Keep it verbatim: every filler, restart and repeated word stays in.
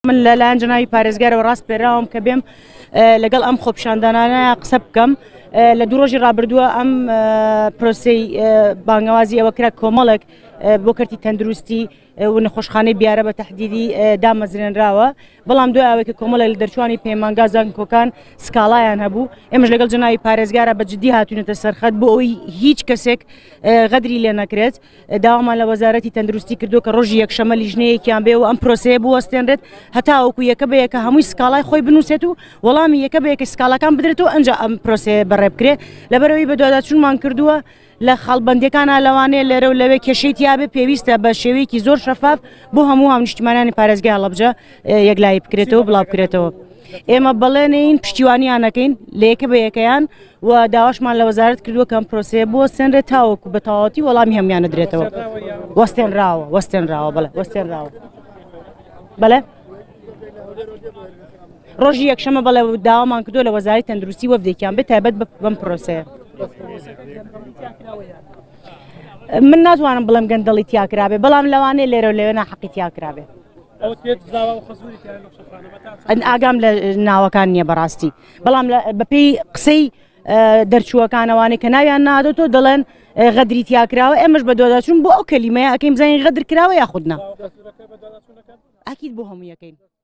من لەلایەن جناوی پارێزگارەوە ڕاست پێراوم کە بێم لەگەڵ ئەم خۆپیشاندانانە قسە بکەم لە دوو ڕۆژی ڕابردووە ئەم پرۆسەی بانگەوازی ئەوە کرا کۆمەڵێک بۆ کەرتی تەندروستی و نەخۆشخانەی بیارە بە تەحدیدی دامەزرێنراوە بەڵام دوای ئەوەی کە کۆمەڵێک لە دەرچوانی پەیمانگا زانکۆکان سکاڵایان هەبوو ئێمەش لەگەڵ جناوی پارێزگارە بە جددی هاتوونەتە سەرخەت بۆ ئەوەی هیچ کەسێک غەدری لێ نەکرێت داوامان لە وەزارەتی تەندروستی کردو کە ڕۆژی یەکشەمە لیژنەیەکیان بێ و ئەم پرۆسەیە بوەستێنرێت هەتاوەکو یەکە بە یەکە هەمووی سکاڵای خۆی بنووسێت و وەڵامی یەکە بە یەکە سکاڵەکان بدرێتەوە ئەنجا ئەم پرۆسەیە بەڕێ بکرێ لەبەرەوەی بە دواداچوونمان کردووە لە خاڵبەندەکانە لەوانەیە لێرە و لەوێ کێشەی تیابێ پێویستە بە شێوەیەکی زۆر شەفاف بۆ هەموو هاونیشتمانیانی پارێزگای هەڵەبجە یەکلایی بکرێتەوە بڵاو بکرێتەوە. ئێمە بەڵێنین پشتیوانیانەکەین لە یەکە بە یەکەیان و داواشمان لە وەزارەت کردووە کەم پرۆسەیە بۆ سێنرێت تاوەکو بە تەواوەتی وەڵامی هەمویانە درێتەوە. وەستێنراوە وەستێنراوە بەڵێ وەستێنراوە بەڵێ ڕۆژی یەکشەمە بەڵێ داوامان کردووە لە وەزارەتی تەندروستی وەفدێکیان بێت تایبەت بەم پرۆسەیە. من ناتوانم بڵێم گەندەڵی تیاکرابێ بەڵام لەوانەیە لێرە و لەوێ ناحەقی تیاکرابێ ئاگام لە ناوەکان نییە بەڕاستی بەڵام بەپێی قسەی دەرچووەکانەوانەی کە ناویان نادۆتەوە دەڵێن غەدری تیاکراوە ئێمەش بە دواداچوون بۆ ئەو کەلیمەیە ئەکەیم زانین غەدر کراوە یاخودنا ئاکید بۆ هەموو یەکەین.